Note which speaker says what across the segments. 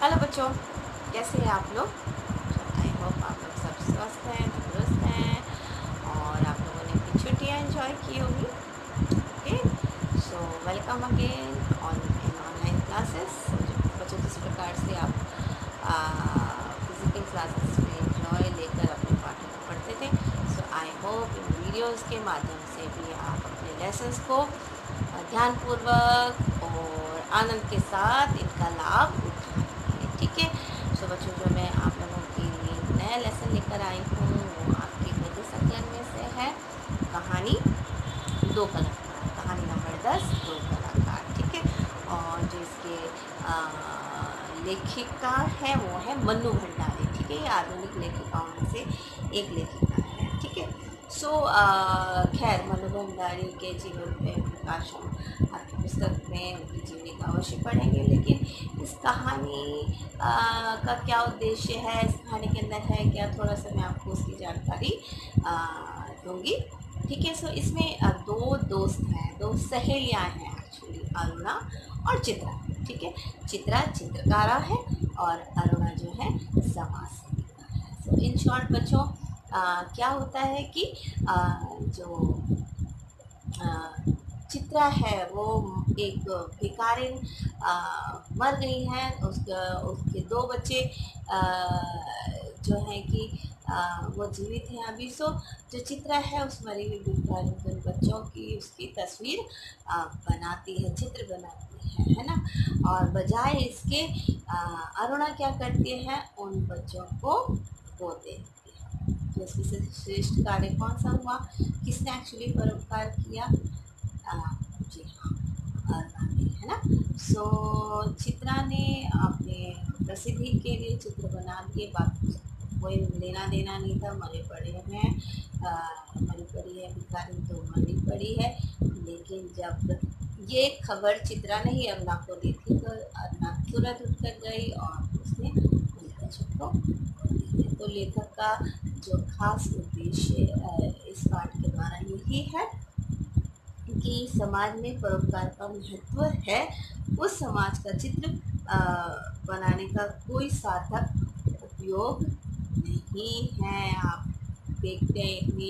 Speaker 1: Hello बच्चों, कैसे हैं आप लोग। आई होप आप लोग सब स्वस्थ हैं, तंदुरुस्त हैं और आप लोगों ने अपनी छुट्टियाँ एंजॉय की होगी। Okay, so welcome again on in online classes. बच्चों, जिस प्रकार से आप फिज़िकल क्लासेस में एंजॉय लेकर अपने पाठों को पढ़ते थे, सो आई होप इन वीडियोज़ के माध्यम से भी आप अपने लेसन्स को ध्यानपूर्वक और आनंद के साथ इनका लाभ उठाएंगे। ठीक है। सो बच्चों, जो मैं आप लोगों के लिए नया लेसन लेकर आई हूँ वो आपके गद्य संकलन में से है कहानी दो कलाकार, कहानी नंबर 10 दो कलाकार। ठीक है। और जो इसके लेखिका है वो है मन्नू भंडारी। ठीक है, ये आधुनिक लेखिकाओं में से एक लेखिका है। ठीक है। सो खैर, मन्नू भंडारी के जीवन पे प्रकाश हम आपकी पुस्तक में उनकी जीवनी का अवश्य पढ़ेंगे, लेकिन इस कहानी का क्या उद्देश्य है, इस कहानी के अंदर है क्या, थोड़ा सा मैं आपको उसकी जानकारी दूंगी। ठीक है। सो इसमें दो दोस्त हैं, दो सहेलियां हैं एक्चुअली, अरुणा और चित्रा। ठीक है। चित्रा चित्रकारा है और अरुणा जो है समाज सेविका है। सो इन शॉर्ट बच्चों, क्या होता है कि जो चित्रा है वो एक भिखारिन मर गई है। उसके दो बच्चे जो हैं कि वो जीवित हैं अभी। सो जो चित्रा है उस मरी हुई भिखारिन के उन बच्चों की उसकी तस्वीर बनाती है, चित्र बनाती है ना। और बजाय इसके अरुणा क्या करती है, उन बच्चों को वो देती है। तो इसमें श्रेष्ठ कार्य कौन सा हुआ, किसने एक्चुअली परोपकार किया? जी हाँ, अरुणा ने, है ना। सो चित्रा ने अपने प्रसिद्धि के लिए चित्र बना दिए, बाकी कोई लेना देना नहीं था। मरे पड़े हैं, मरी पड़ी है भिखारी तो मरी पड़ी है। लेकिन जब ये खबर चित्रा ने ही अरुणा को दी थी तो अरुणा तुरंत उठकर गई और उसने बच्चों को दी। तो लेखक का जो खास उद्देश्य इस पाठ के द्वारा यही है कि समाज में परोपकार का महत्व है। उस समाज का चित्र बनाने का कोई सार्थक उपयोग नहीं है। आप देखते हैं इतनी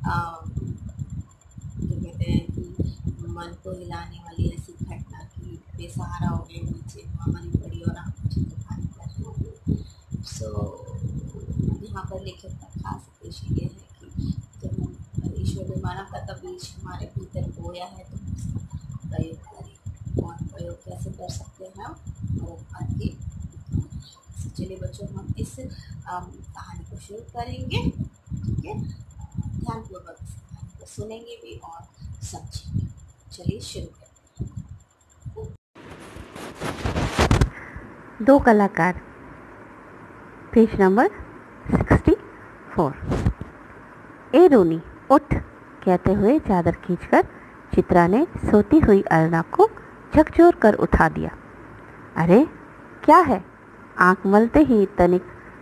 Speaker 1: जो कहते हैं कि मन को हिलाने वाली ऐसी घटना की बेसहारा हो गए बच्चे, महामारी पड़ी और आप चित्रकारी कर रहे हो। सो यहाँ पर लेखक का खास उद्देश्य ये है कि जब हम ईश्वर ने मानवता का बीज हमारे भीतर बोया है तो उसका प्रयोग करें। और प्रयोग कैसे कर सकते हैं हम, परोपकार के। चलिए बच्चों, हम इस कहानी को शुरू करेंगे। ठीक है, ध्यानपूर्वक इस कहानी को सुनेंगे भी और समझेंगे। चलिए शुरू करें।
Speaker 2: दो कलाकार, पेज नंबर 64। ए रोनी उठ, कहते हुए चादर खींचकर चित्रा ने सोती हुई अरुणा को झकझोर कर उठा दिया। अरे क्या है? आंख मलते ही तनिक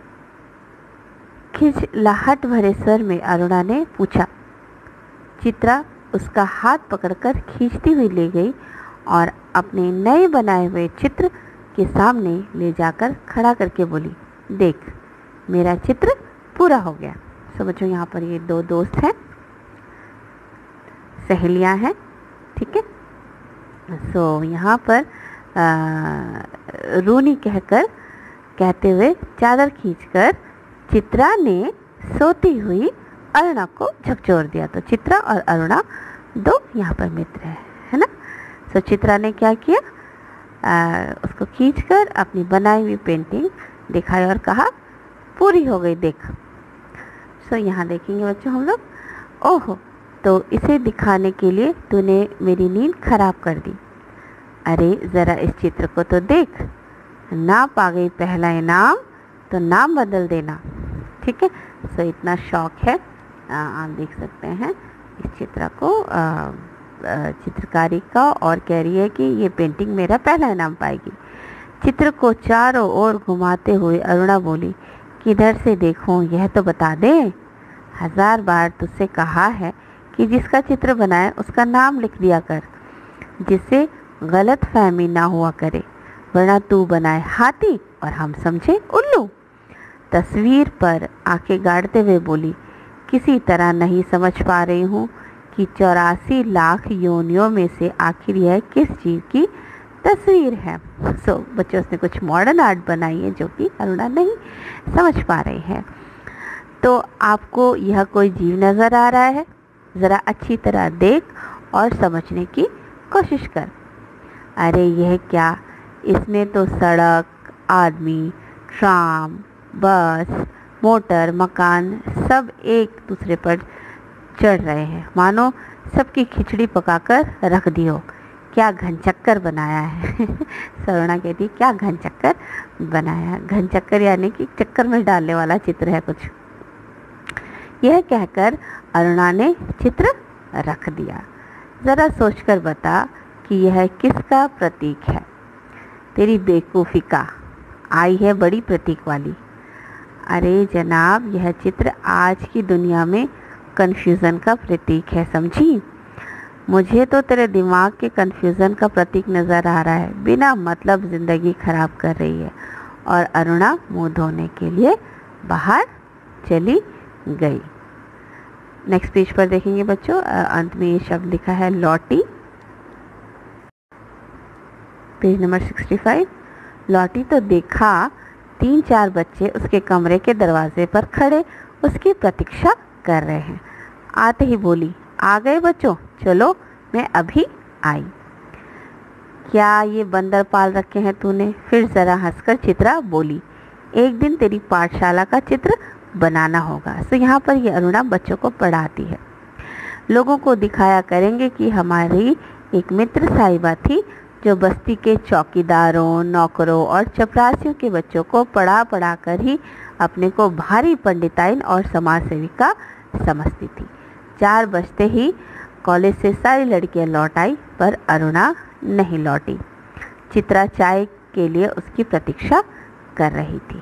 Speaker 2: खिजलाहट भरे स्वर में अरुणा ने पूछा। चित्रा उसका हाथ पकड़कर खींचती हुई ले गई और अपने नए बनाए हुए चित्र के सामने ले जाकर खड़ा करके बोली, देख मेरा चित्र पूरा हो गया। समझो, यहाँ पर ये दो दोस्त हैं, सहेलियां हैं। ठीक है। सो यहाँ पर रूनी कहते हुए चादर खींचकर चित्रा ने सोती हुई अरुणा को झकझोर दिया। तो चित्रा और अरुणा दो यहाँ पर मित्र है ना। सो चित्रा ने क्या किया, उसको खींचकर अपनी बनाई हुई पेंटिंग दिखाई और कहा, पूरी हो गई देख। सो यहाँ देखेंगे बच्चों हम लोग, ओहो तो इसे दिखाने के लिए तूने मेरी नींद खराब कर दी। अरे ज़रा इस चित्र को तो देख, ना पा गई पहला इनाम तो नाम बदल देना। ठीक है। सो इतना शौक है, आप देख सकते हैं इस चित्र को, चित्रकारी का, और कह रही है कि ये पेंटिंग मेरा पहला इनाम पाएगी। चित्र को चारों ओर घुमाते हुए अरुणा बोली, किधर से देखूं यह तो बता दे। 1000 बार तुझसे कहा है कि जिसका चित्र बनाए उसका नाम लिख दिया कर, जिससे गलत फहमी ना हुआ करे। वरना तू बनाए हाथी और हम समझे उल्लू। तस्वीर पर आंखें गाड़ते हुए बोली, किसी तरह नहीं समझ पा रही हूँ कि 84 लाख योनियों में से आखिर यह किस जीव की तस्वीर है। बच्चों उसने कुछ मॉडर्न आर्ट बनाई है जो कि अरुणा नहीं समझ पा रही है। तो आपको यह कोई जीव नज़र आ रहा है? ज़रा अच्छी तरह देख और समझने की कोशिश कर। अरे यह क्या, इसमें तो सड़क, आदमी, ट्राम, बस, मोटर, मकान सब एक दूसरे पर चढ़ रहे हैं, मानो सबकी खिचड़ी पकाकर रख दी हो। क्या घनचक्कर बनाया है। सरुणा कहती है, क्या घनचक्कर बनाया। घनचक्कर यानी कि चक्कर में डालने वाला चित्र है कुछ। यह कहकर अरुणा ने चित्र रख दिया। ज़रा सोचकर बता कि यह किसका प्रतीक है। तेरी बेवकूफ़ी का, आई है बड़ी प्रतीक वाली। अरे जनाब, यह चित्र आज की दुनिया में कन्फ्यूज़न का प्रतीक है, समझी। मुझे तो तेरे दिमाग के कन्फ्यूज़न का प्रतीक नज़र आ रहा है। बिना मतलब ज़िंदगी ख़राब कर रही है। और अरुणा मुँह धोने के लिए बाहर चली गई। नेक्स्ट पेज पर देखेंगे बच्चों, अंत में ये शब्द लिखा है लौटी। Page number 65। लौटी तो देखा 3-4 बच्चे उसके कमरे के दरवाजे पर खड़े उसकी प्रतीक्षा कर रहे हैं। आते ही बोली, आ गए बच्चों, चलो मैं अभी आई। क्या ये बंदर पाल रखे हैं तूने? फिर ज़रा हंसकर चित्रा बोली, एक दिन तेरी पाठशाला का चित्र बनाना होगा। तो यहाँ पर ये अरुणा बच्चों को पढ़ाती है। लोगों को दिखाया करेंगे कि हमारी एक मित्र साहिबा थी जो बस्ती के चौकीदारों, नौकरों और चपरासियों के बच्चों को पढ़ा कर ही अपने को भारी पंडिताइन और समाज सेविका समझती थी। 4 बजते ही कॉलेज से सारी लड़कियां लौट आई, पर अरुणा नहीं लौटी। चित्रा चाय के लिए उसकी प्रतीक्षा कर रही थी।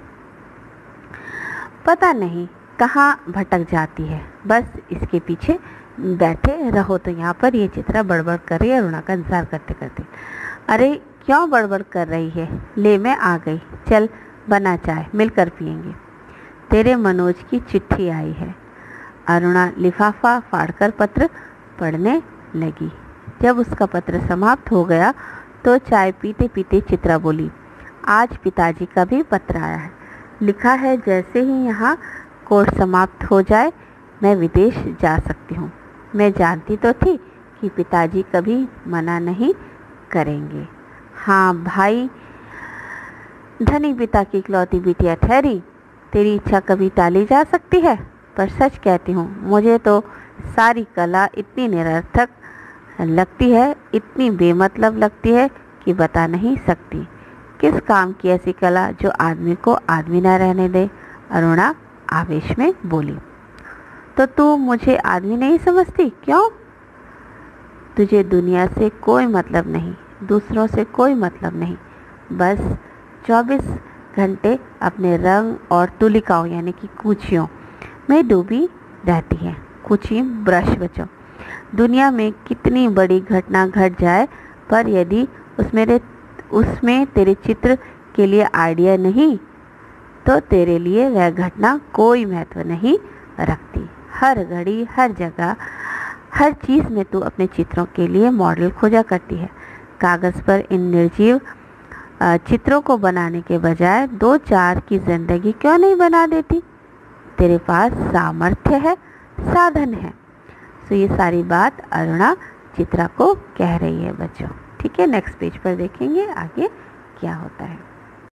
Speaker 2: पता नहीं कहाँ भटक जाती है, बस इसके पीछे बैठे रहो। तो यहाँ पर ये चित्रा बड़बड़ कर रही है अरुणा का इंतजार करते करते। अरे क्यों बड़बड़ कर रही है? ले मैं आ गई, चल बना चाय, मिलकर पियेंगे। तेरे मनोज की चिट्ठी आई है। अरुणा लिफाफा फाड़कर पत्र पढ़ने लगी। जब उसका पत्र समाप्त हो गया तो चाय पीते पीते चित्रा बोली, आज पिताजी का भी पत्र आया है। लिखा है, जैसे ही यहाँ कोर्स समाप्त हो जाए मैं विदेश जा सकती हूँ। मैं जानती तो थी कि पिताजी कभी मना नहीं करेंगे। हाँ भाई, धनी पिता की इकलौती बिटिया ठहरी, तेरी इच्छा कभी टाली जा सकती है? पर सच कहती हूँ, मुझे तो सारी कला इतनी निरर्थक लगती है, इतनी बेमतलब लगती है कि बता नहीं सकती। किस काम की ऐसी कला जो आदमी को आदमी न रहने दे? अरुणा आवेश में बोली। तो तू मुझे आदमी नहीं समझती क्यों? तुझे दुनिया से कोई मतलब नहीं, दूसरों से कोई मतलब नहीं, बस 24 घंटे अपने रंग और तुलिकाओं यानी कि कूचियों में डूबी रहती है। कूची ब्रश बचो। दुनिया में कितनी बड़ी घटना घट जाए, पर यदि उसमें तेरे चित्र के लिए आइडिया नहीं तो तेरे लिए वह घटना कोई महत्व नहीं रखती। हर घड़ी, हर जगह, हर चीज़ में तू अपने चित्रों के लिए मॉडल खोजा करती है। कागज़ पर इन निर्जीव चित्रों को बनाने के बजाय 2-4 की ज़िंदगी क्यों नहीं बना देती? तेरे पास सामर्थ्य है, साधन है। तो ये सारी बात अरुणा चित्रा को कह रही है बच्चों। ठीक है, नेक्स्ट पेज पर देखेंगे आगे क्या होता है।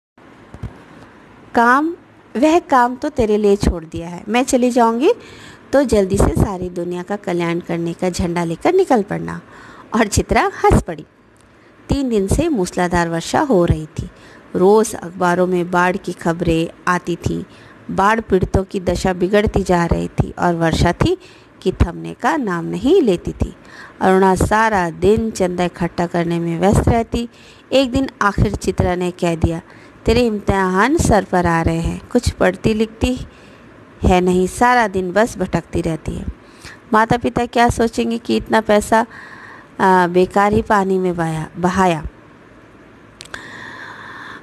Speaker 2: वह काम तो तेरे लिए छोड़ दिया है। मैं चली जाऊंगी तो जल्दी से सारी दुनिया का कल्याण करने का झंडा लेकर निकल पड़ना। और चित्रा हंस पड़ी। 3 दिन से मूसलाधार वर्षा हो रही थी। रोज़ अखबारों में बाढ़ की खबरें आती थी। बाढ़ पीड़ितों की दशा बिगड़ती जा रही थी और वर्षा थी कि थमने का नाम नहीं लेती थी। अरुणा सारा दिन चंदा इकट्ठा करने में व्यस्त रहती। एक दिन आखिर चित्रा ने कह दिया, तेरे इम्तिहान सर पर आ रहे हैं, कुछ पढ़ती लिखती है नहीं, सारा दिन बस भटकती रहती है। माता पिता क्या सोचेंगे कि इतना पैसा बेकार ही पानी में बहाया।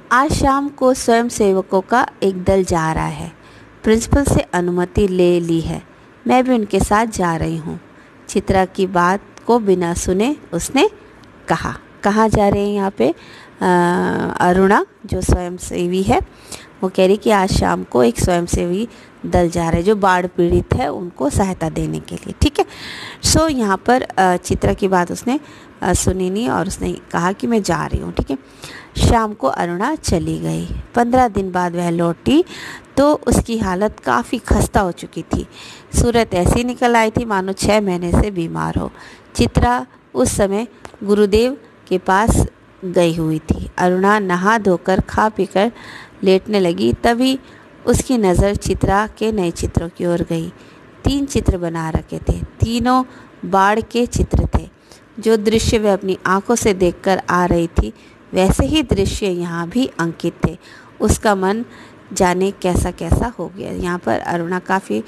Speaker 2: आज शाम को स्वयंसेवकों का एक दल जा रहा है। प्रिंसिपल से अनुमति ले ली है, मैं भी उनके साथ जा रही हूँ। चित्रा की बात को बिना सुने उसने कहा। कहाँ जा रहे हैं यहाँ पे? अरुणा जो स्वयंसेवी है वो कह रही कि आज शाम को एक स्वयंसेवी दल जा रहा है जो बाढ़ पीड़ित है उनको सहायता देने के लिए। ठीक है, सो यहाँ पर चित्रा की बात उसने सुनी नहीं और उसने कहा कि मैं जा रही हूँ। ठीक है, शाम को अरुणा चली गई। 15 दिन बाद वह लौटी तो उसकी हालत काफ़ी खस्ता हो चुकी थी। सूरत ऐसी निकल आई थी मानो 6 महीने से बीमार हो। चित्रा उस समय गुरुदेव के पास गई हुई थी। अरुणा नहा धोकर खा पीकर लेटने लगी, तभी उसकी नज़र चित्रा के नए चित्रों की ओर गई। 3 चित्र बना रखे थे, तीनों बाढ़ के चित्र थे। जो दृश्य वह अपनी आंखों से देखकर आ रही थी वैसे ही दृश्य यहाँ भी अंकित थे। उसका मन जाने कैसा कैसा हो गया। यहाँ पर अरुणा काफ़ी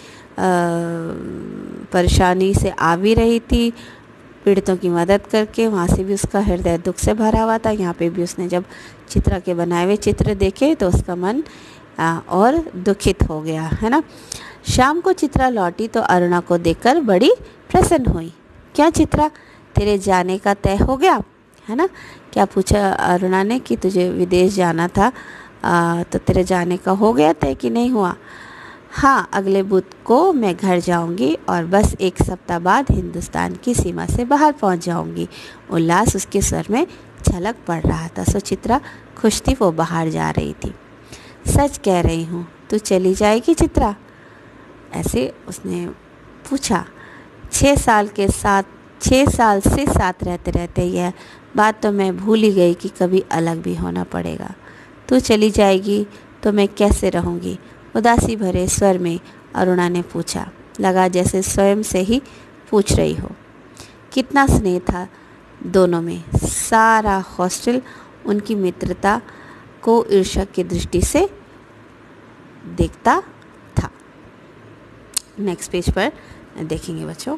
Speaker 2: परेशानी से आ भी रही थी, पीड़ितों की मदद करके। वहाँ से भी उसका हृदय दुख से भरा हुआ था। यहाँ पे भी उसने जब चित्रा के बनाए हुए चित्र देखे तो उसका मन और दुखित हो गया, है ना। शाम को चित्रा लौटी तो अरुणा को देखकर बड़ी प्रसन्न हुई। क्या चित्रा, तेरे जाने का तय हो गया, है ना? क्या पूछा अरुणा ने कि तुझे विदेश जाना था, तो तेरे जाने का हो गया तय कि नहीं हुआ? हाँ, अगले बुध को मैं घर जाऊंगी और बस 1 सप्ताह बाद हिंदुस्तान की सीमा से बाहर पहुंच जाऊंगी। उल्लास उसके स्वर में झलक पड़ रहा था। सो चित्रा खुश थी, वो बाहर जा रही थी। सच कह रही हूँ, तू चली जाएगी चित्रा? ऐसे उसने पूछा। 6 साल से साथ रहते रहते यह बात तो मैं भूल ही गई कि कभी अलग भी होना पड़ेगा। तू चली जाएगी तो मैं कैसे रहूँगी? उदासी भरे स्वर में अरुणा ने पूछा। लगा जैसे स्वयं से ही पूछ रही हो। कितना स्नेह था दोनों में। सारा हॉस्टल उनकी मित्रता को ईर्ष्या की दृष्टि से देखता था। नेक्स्ट पेज पर देखेंगे बच्चों।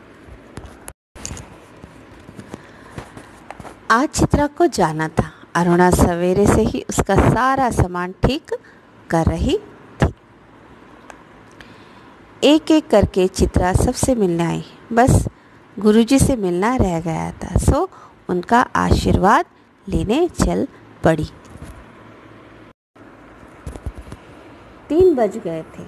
Speaker 2: आज चित्रा को जाना था। अरुणा सवेरे से ही उसका सारा सामान ठीक कर रही थी। एक एक करके चित्रा सबसे मिलने आई। बस गुरुजी से मिलना रह गया था, सो उनका आशीर्वाद लेने चल पड़ी। 3 बज गए थे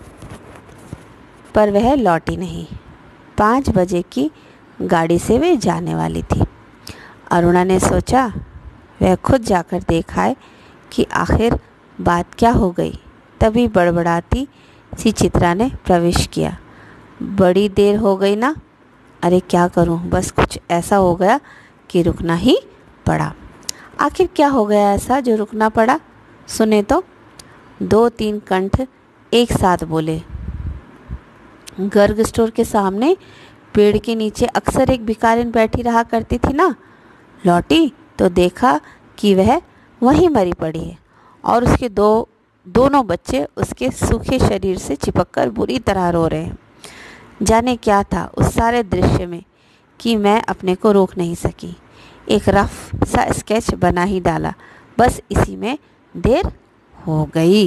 Speaker 2: पर वह लौटी नहीं। 5 बजे की गाड़ी से वे जाने वाली थी। अरुणा ने सोचा वह खुद जाकर देख आए कि आखिर बात क्या हो गई। तभी बड़बड़ाती सी चित्रा ने प्रवेश किया। बड़ी देर हो गई ना? अरे क्या करूं, बस कुछ ऐसा हो गया कि रुकना ही पड़ा। आखिर क्या हो गया ऐसा जो रुकना पड़ा? सुने तो। 2-3 कंठ एक साथ बोले। गर्ग स्टोर के सामने पेड़ के नीचे अक्सर एक भिखारिन बैठी रहा करती थी ना। लौटी तो देखा कि वह वहीं मरी पड़ी है और उसके दोनों बच्चे उसके सूखे शरीर से चिपककर बुरी तरह रो रहे हैं। जाने क्या था उस सारे दृश्य में कि मैं अपने को रोक नहीं सकी। एक रफ सा स्केच बना ही डाला। बस इसी में देर हो गई।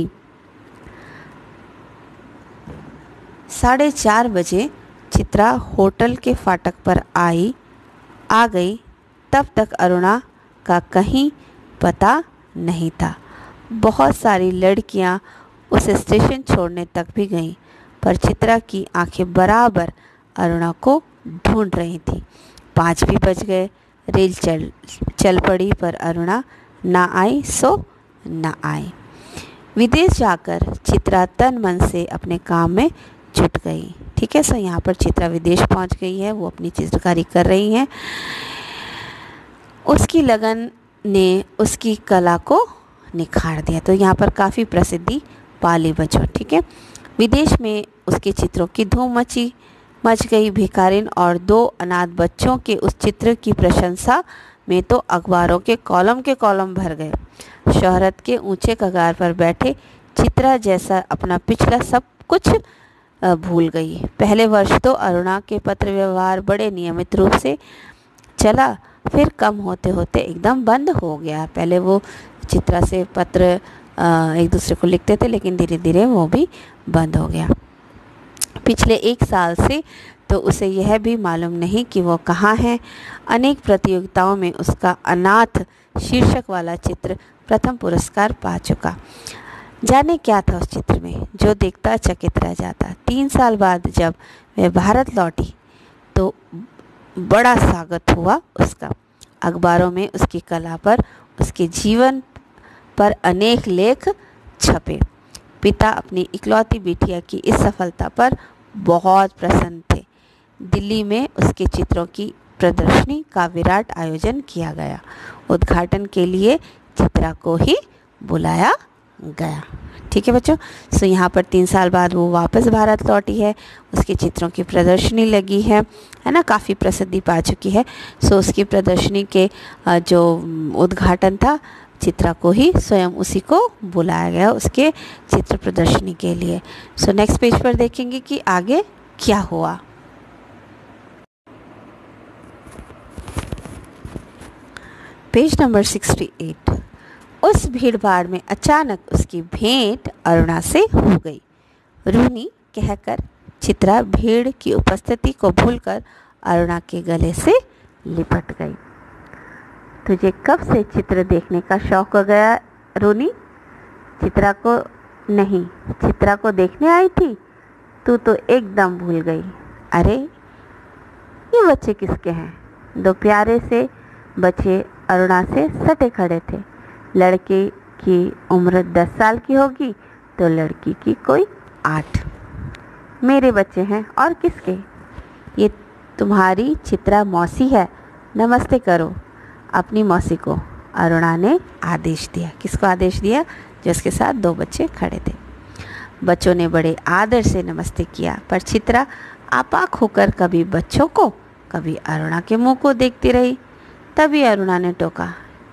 Speaker 2: 4:30 बजे चित्रा होटल के फाटक पर आ गई। तब तक अरुणा का कहीं पता नहीं था। बहुत सारी लड़कियां उस स्टेशन छोड़ने तक भी गईं, पर चित्रा की आंखें बराबर अरुणा को ढूंढ रही थीं। 5 भी बज गए। रेल चल पड़ी पर अरुणा ना आई सो ना आई। विदेश जाकर चित्रा तन मन से अपने काम में जुट गई। ठीक है, सो यहाँ पर चित्रा विदेश पहुँच गई है। वो अपनी चित्रकारी कर रही हैं। उसकी लगन ने उसकी कला को निखार दिया। तो यहाँ पर काफ़ी प्रसिद्धि पाली बच्चों। ठीक है, विदेश में उसके चित्रों की धूम मच गई। भिखारिन और 2 अनाथ बच्चों के उस चित्र की प्रशंसा में तो अखबारों के कॉलम भर गए। शोहरत के ऊंचे कगार पर बैठे चित्रा जैसा अपना पिछला सब कुछ भूल गई। पहले वर्ष तो अरुणा के पत्र व्यवहार बड़े नियमित रूप से चला, फिर कम होते होते एकदम बंद हो गया। पहले वो चित्रा से पत्र एक दूसरे को लिखते थे, लेकिन धीरे धीरे वो भी बंद हो गया। पिछले 1 साल से तो उसे यह भी मालूम नहीं कि वो कहाँ है। अनेक प्रतियोगिताओं में उसका अनाथ शीर्षक वाला चित्र प्रथम पुरस्कार पा चुका। जाने क्या था उस चित्र में, जो देखता चकित रह जाता। 3 साल बाद जब वह भारत लौटी तो बड़ा स्वागत हुआ उसका। अखबारों में उसकी कला पर, उसके जीवन पर अनेक लेख छपे। पिता अपनी इकलौती बिटिया की इस सफलता पर बहुत प्रसन्न थे। दिल्ली में उसके चित्रों की प्रदर्शनी का विराट आयोजन किया गया। उद्घाटन के लिए चित्रा को ही बुलाया गया। ठीक है बच्चों, सो यहाँ पर 3 साल बाद वो वापस भारत लौटी है। उसके चित्रों की प्रदर्शनी लगी है ना, काफ़ी प्रसिद्धि पा चुकी है। सो उसकी प्रदर्शनी के जो उद्घाटन था, चित्रा को ही स्वयं उसी को बुलाया गया उसके चित्र प्रदर्शनी के लिए। सो नेक्स्ट पेज पर देखेंगे कि आगे क्या हुआ। Page number 68। उस भीड़ भाड़ में अचानक उसकी भेंट अरुणा से हो गई। रूनी कहकर चित्रा भीड़ की उपस्थिति को भूलकर अरुणा के गले से लिपट गई। तुझे कब से चित्र देखने का शौक हो गया रूनी? चित्रा को नहीं, चित्रा को देखने आई थी? तू तो एकदम भूल गई। अरे ये बच्चे किसके हैं? 2 प्यारे से बच्चे अरुणा से सटे खड़े थे। लड़के की उम्र 10 साल की होगी तो लड़की की कोई 8। मेरे बच्चे हैं और किसके? ये तुम्हारी चित्रा मौसी है, नमस्ते करो अपनी मौसी को, अरुणा ने आदेश दिया। किसको आदेश दिया? जो उसके साथ 2 बच्चे खड़े थे। बच्चों ने बड़े आदर से नमस्ते किया, पर चित्रा आपाक होकर कभी बच्चों को कभी अरुणा के मुंह को देखती रही। तभी अरुणा ने टोका,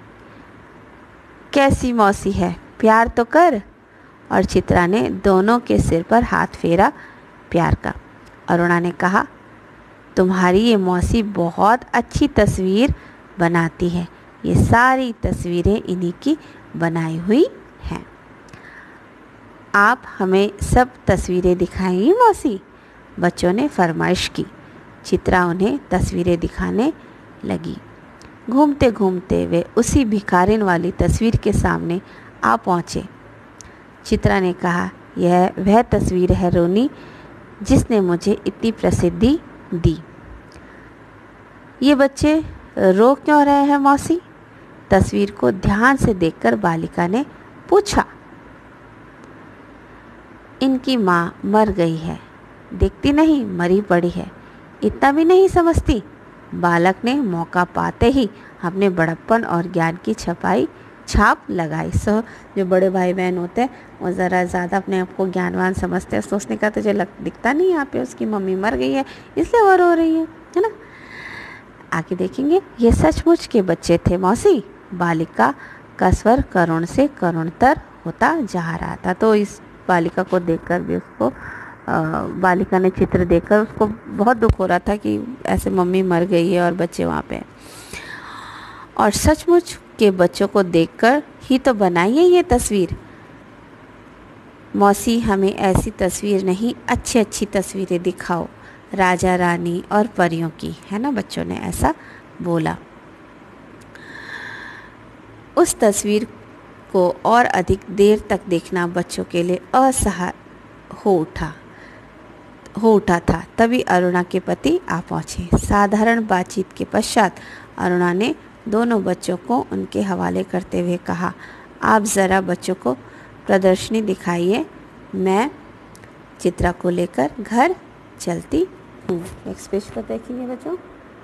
Speaker 2: कैसी मौसी है, प्यार तो कर। और चित्रा ने दोनों के सिर पर हाथ फेरा प्यार का। अरुणा ने कहा, तुम्हारी ये मौसी बहुत अच्छी तस्वीर बनाती है। ये सारी तस्वीरें इन्हीं की बनाई हुई हैं। आप हमें सब तस्वीरें दिखाएंगी मौसी? बच्चों ने फरमाइश की। चित्रा उन्हें तस्वीरें दिखाने लगी। घूमते घूमते वे उसी भिखारिन वाली तस्वीर के सामने आ पहुँचे। चित्रा ने कहा, यह वह तस्वीर है रोनी जिसने मुझे इतनी प्रसिद्धि दी। ये बच्चे रो क्यों रहे हैं मौसी? तस्वीर को ध्यान से देखकर बालिका ने पूछा। इनकी माँ मर गई है, देखती नहीं मरी पड़ी है, इतना भी नहीं समझती? बालक ने मौका पाते ही अपने बड़प्पन और ज्ञान की छाप लगाई। सो जो बड़े भाई बहन होते हैं वो ज़रा ज़्यादा अपने आप को ज्ञानवान समझते हैं। सोचने का तुझे दिखता नहीं यहाँ पे उसकी मम्मी मर गई है इसलिए वो रो रही है ना। आगे देखेंगे, ये सचमुच के बच्चे थे मौसी। बालिका का स्वर करुण से करुणतर होता जा रहा था। तो इस बालिका को देखकर भी उसको बालिका ने चित्र देखकर उसको बहुत दुख हो रहा था कि ऐसे मम्मी मर गई है और बच्चे वहाँ पे। और सचमुच के बच्चों को देखकर ही तो बनाई है ये तस्वीर। मौसी हमें ऐसी तस्वीर नहीं, अच्छी अच्छी तस्वीरें दिखाओ, राजा रानी और परियों की, है ना। बच्चों ने ऐसा बोला। उस तस्वीर को और अधिक देर तक देखना बच्चों के लिए असह्य हो उठा था। तभी अरुणा के पति आ पहुँचे। साधारण बातचीत के पश्चात अरुणा ने दोनों बच्चों को उनके हवाले करते हुए कहा, आप ज़रा बच्चों को प्रदर्शनी दिखाइए, मैं चित्रा को लेकर घर चलती हूँ। नेक्स्ट पेज पर देखेंगे बच्चों।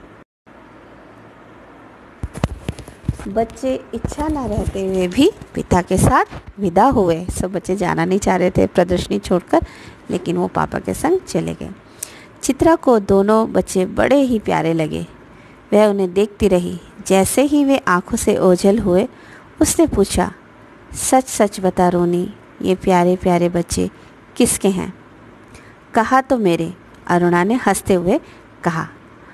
Speaker 2: बच्चे इच्छा न रहते हुए भी पिता के साथ विदा हुए। सब बच्चे जाना नहीं चाह रहे थे प्रदर्शनी छोड़कर, लेकिन वो पापा के संग चले गए। चित्रा को दोनों बच्चे बड़े ही प्यारे लगे। वह उन्हें देखती रही। जैसे ही वे आंखों से ओझल हुए, उसने पूछा, सच सच बता रोनी, ये प्यारे प्यारे बच्चे किसके हैं? कहा तो मेरे, अरुणा ने हंसते हुए कहा।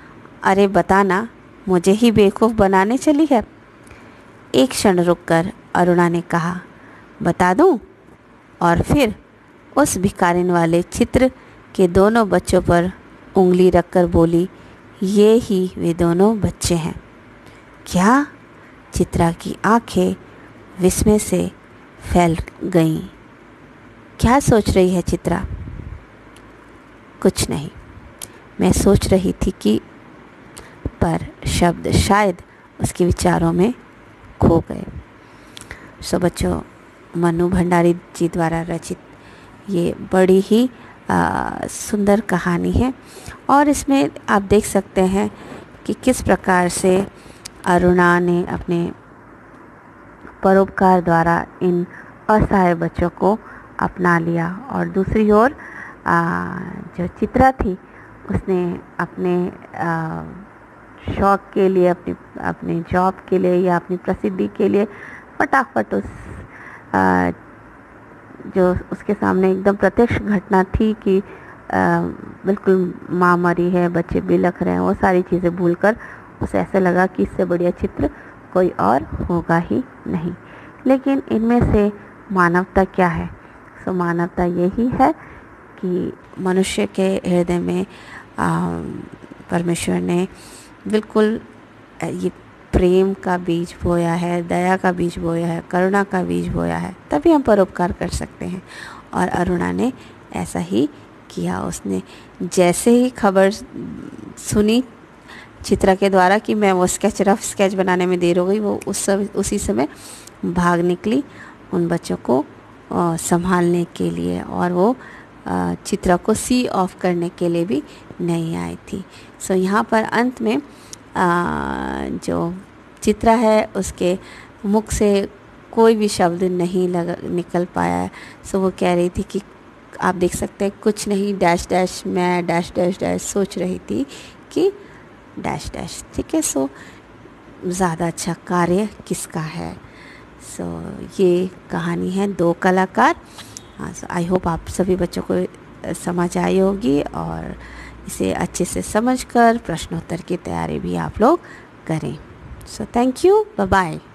Speaker 2: अरे बताना, मुझे ही बेवकूफ़ बनाने चली है। एक क्षण रुककर अरुणा ने कहा, बता दूं? और फिर उस भिखारिन वाले चित्र के दोनों बच्चों पर उंगली रखकर बोली, ये ही वे दोनों बच्चे हैं। क्या? चित्रा की आंखें विस्मय से फैल गईं। क्या सोच रही है चित्रा? कुछ नहीं, मैं सोच रही थी कि, पर शब्द शायद उसके विचारों में खो गए। सो बच्चों, मनु भंडारी जी द्वारा रचित ये बड़ी ही सुंदर कहानी है और इसमें आप देख सकते हैं कि किस प्रकार से अरुणा ने अपने परोपकार द्वारा इन असहाय बच्चों को अपना लिया और दूसरी ओर जो चित्रा थी उसने अपने शौक के लिए, अपने जॉब के लिए या अपनी प्रसिद्धि के लिए फटाफट उस जो उसके सामने एकदम प्रत्यक्ष घटना थी कि बिल्कुल माँ मरी है, बच्चे बिलख रहे हैं, वो सारी चीज़ें भूलकर उसे ऐसा लगा कि इससे बढ़िया चित्र कोई और होगा ही नहीं। लेकिन इनमें से मानवता क्या है? सो मानवता यही है कि मनुष्य के हृदय में परमेश्वर ने बिल्कुल ये प्रेम का बीज बोया है, दया का बीज बोया है, करुणा का बीज बोया है, तभी हम परोपकार कर सकते हैं। और अरुणा ने ऐसा ही किया। उसने जैसे ही खबर सुनी चित्रा के द्वारा कि मैं वो रफ स्केच बनाने में देर हो गई, वो उसी समय भाग निकली उन बच्चों को संभालने के लिए और वो चित्रा को सी ऑफ करने के लिए भी नहीं आई थी। सो यहाँ पर अंत में जो चित्रा है उसके मुख से कोई भी शब्द नहीं निकल पाया है। सो वो कह रही थी कि आप देख सकते हैं, कुछ नहीं डैश डैश, मैं डैश डैश डैश सोच रही थी कि डैश डैश। ठीक है, सो ज़्यादा अच्छा कार्य किसका है। सो ये कहानी है दो कलाकार। हाँ, सो आई होप आप सभी बच्चों को समझ आई होगी और इसे अच्छे से समझकर प्रश्नोत्तर की तैयारी भी आप लोग करें। So thank you, bye bye.